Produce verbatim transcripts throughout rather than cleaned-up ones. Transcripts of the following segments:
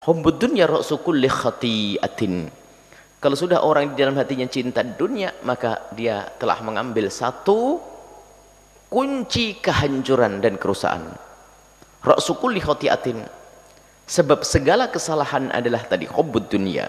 Hubbud dunya ra'su kulli khati'atin. Kalau sudah orang di dalam hatinya cinta dunia, maka dia telah mengambil satu kunci kehancuran dan kerusakan. Ra'su kulli khati'atin. Sebab segala kesalahan adalah tadi hubbud dunya.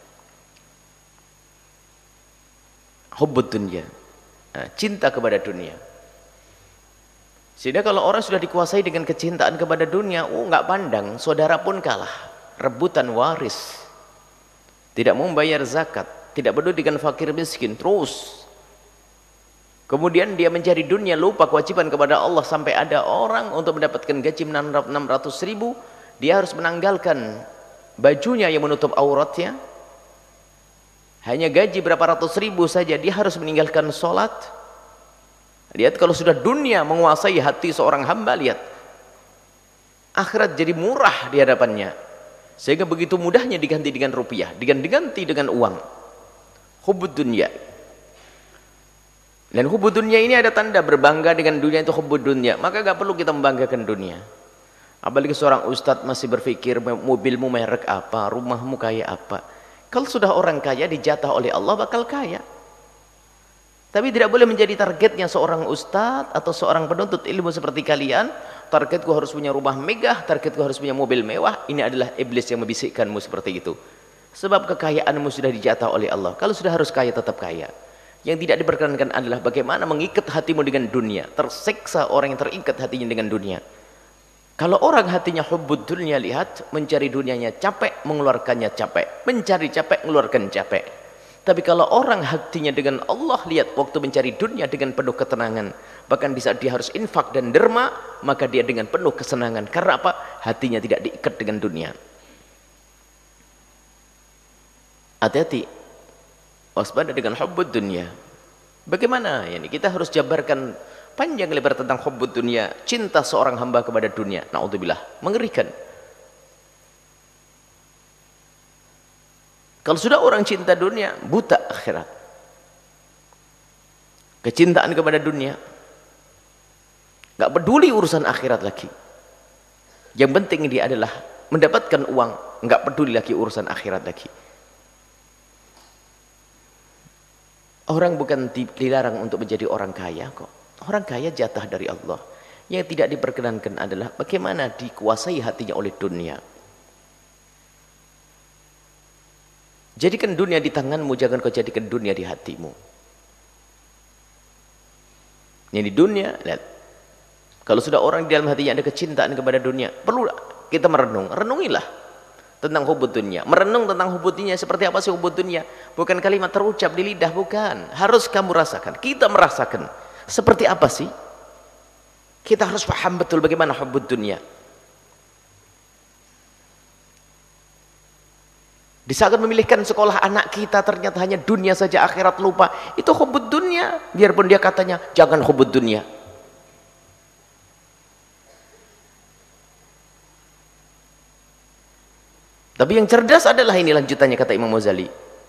Hubbud dunya. Nah, cinta kepada dunia. Sehingga kalau orang sudah dikuasai dengan kecintaan kepada dunia, oh nggak pandang, saudara pun kalah. Rebutan waris, tidak mau membayar zakat, tidak peduli dengan fakir miskin, terus kemudian dia mencari dunia, lupa kewajiban kepada Allah. Sampai ada orang untuk mendapatkan gaji enam ratus ribu, dia harus menanggalkan bajunya yang menutup auratnya. Hanya gaji berapa ratus ribu saja, dia harus meninggalkan sholat. Lihat, kalau sudah dunia menguasai hati seorang hamba, lihat akhirat jadi murah di hadapannya, sehingga begitu mudahnya diganti dengan rupiah, diganti dengan uang. Hubbud dunya. Dan hubbud dunya ini ada tanda berbangga dengan dunia, itu hubbud dunya. Maka gak perlu kita membanggakan dunia. Apalagi seorang ustadz masih berpikir mobilmu merek apa, rumahmu kayak apa. Kalau sudah orang kaya, dijatah oleh Allah bakal kaya. Tapi tidak boleh menjadi targetnya seorang ustadz atau seorang penuntut ilmu seperti kalian. Targetku harus punya rumah megah, targetku harus punya mobil mewah. Ini adalah iblis yang membisikkanmu seperti itu. Sebab kekayaanmu sudah dijatah oleh Allah. Kalau sudah harus kaya, tetap kaya. Yang tidak diperkenankan adalah bagaimana mengikat hatimu dengan dunia. Tersiksa orang yang terikat hatinya dengan dunia. Kalau orang hatinya hubbud dunya, lihat, mencari dunianya capek, mengeluarkannya capek. Mencari capek, mengeluarkan capek. Tapi kalau orang hatinya dengan Allah, lihat, waktu mencari dunia dengan penuh ketenangan. Bahkan di saat dia harus infak dan derma, maka dia dengan penuh kesenangan. Karena apa? Hatinya tidak diikat dengan dunia. Hati-hati, waspada dengan hubbud dunya. Bagaimana ini? Kita harus jabarkan panjang lebar tentang hubbud dunya, cinta seorang hamba kepada dunia. Na'udzubillah, mengerikan. Kalau sudah orang cinta dunia, buta akhirat. Kecintaan kepada dunia, gak peduli urusan akhirat lagi. Yang penting dia adalah mendapatkan uang, gak peduli lagi urusan akhirat lagi. Orang bukan dilarang untuk menjadi orang kaya kok. Orang kaya jatah dari Allah. Yang tidak diperkenankan adalah bagaimana dikuasai hatinya oleh dunia. Jadikan dunia di tanganmu, jangan kau jadikan dunia di hatimu. Ini di dunia, lihat. Kalau sudah orang di dalam hatinya ada kecintaan kepada dunia, perlu kita merenung. Renungilah tentang hubbud dunya. Merenung tentang hubbud dunya, seperti apa sih hubbud dunya? Bukan kalimat terucap di lidah, bukan. Harus kamu rasakan. Kita merasakan. Seperti apa sih? Kita harus paham betul bagaimana hubbud dunya. Di saat memilihkan sekolah anak kita, ternyata hanya dunia saja, akhirat lupa. Itu hubbud dunya. Biarpun dia katanya, jangan hubbud dunya. Tapi yang cerdas adalah ini lanjutannya, kata Imam Ghazali.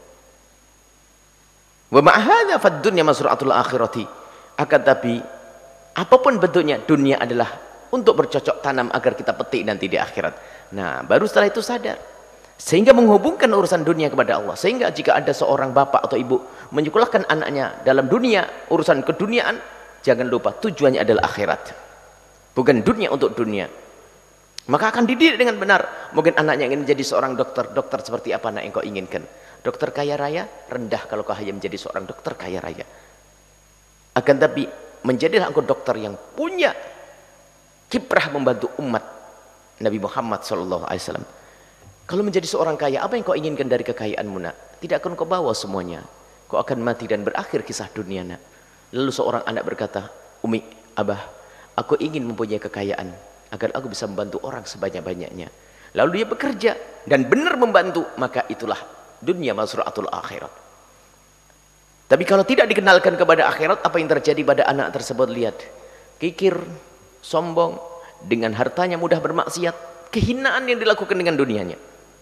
Wa ma'ahadha fad dunya masru'atul akhirati. Akan tapi, apapun bentuknya, dunia adalah untuk bercocok tanam agar kita petik nanti di akhirat. Nah, baru setelah itu sadar. Sehingga menghubungkan urusan dunia kepada Allah. Sehingga jika ada seorang bapak atau ibu menyekolahkan anaknya dalam dunia, urusan keduniaan, jangan lupa tujuannya adalah akhirat, bukan dunia untuk dunia. Maka akan dididik dengan benar. Mungkin anaknya ingin menjadi seorang dokter. Dokter seperti apa anak yang kau inginkan? Dokter kaya raya? Rendah kalau kau hanya menjadi seorang dokter kaya raya. Akan tapi menjadilah engkau dokter yang punya kiprah membantu umat Nabi Muhammad shallallahu alaihi wasallam. Kalau menjadi seorang kaya, apa yang kau inginkan dari kekayaanmu, nak? Tidak akan kau bawa semuanya. Kau akan mati dan berakhir kisah dunia, nak. Lalu seorang anak berkata, Umi, Abah, aku ingin mempunyai kekayaan agar aku bisa membantu orang sebanyak-banyaknya. Lalu dia bekerja dan benar membantu, maka itulah dunia masru'atul akhirat. Tapi kalau tidak dikenalkan kepada akhirat, apa yang terjadi pada anak tersebut? Lihat, kikir, sombong, dengan hartanya mudah bermaksiat, kehinaan yang dilakukan dengan dunianya.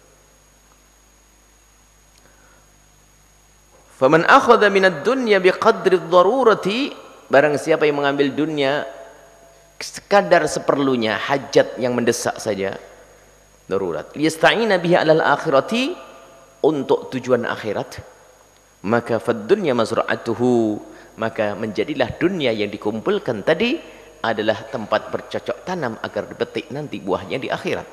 Faman akhadha minad dunya biqadri ad-darurati, barang siapa yang mengambil dunia sekadar seperlunya, hajat yang mendesak saja, darurat. Yasta'ina biha 'alal akhirati, untuk tujuan akhirat. Maka fad dunya mazra'atuhu, maka menjadilah dunia yang dikumpulkan tadi adalah tempat bercocok tanam agar dipetik nanti buahnya di akhirat.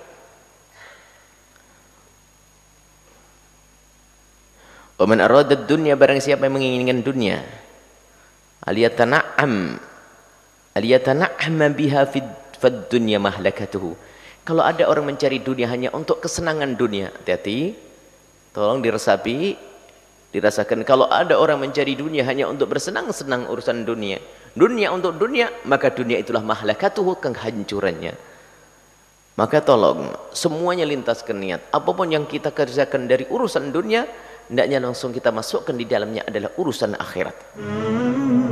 Wa man arada dunya, barang siapa yang menginginkan dunia, aliyatana'am aliyatana'am biha fid dunya mahlakatuhu. Kalau ada orang mencari dunia hanya untuk kesenangan dunia, hati-hati, tolong diresapi, dirasakan. Kalau ada orang mencari dunia hanya untuk bersenang-senang urusan dunia, dunia untuk dunia, maka dunia itulah mahlakatuhu, kehancurannya. Maka tolong semuanya lintaskan niat, apapun yang kita kerjakan dari urusan dunia, hendaknya langsung kita masukkan di dalamnya adalah urusan akhirat.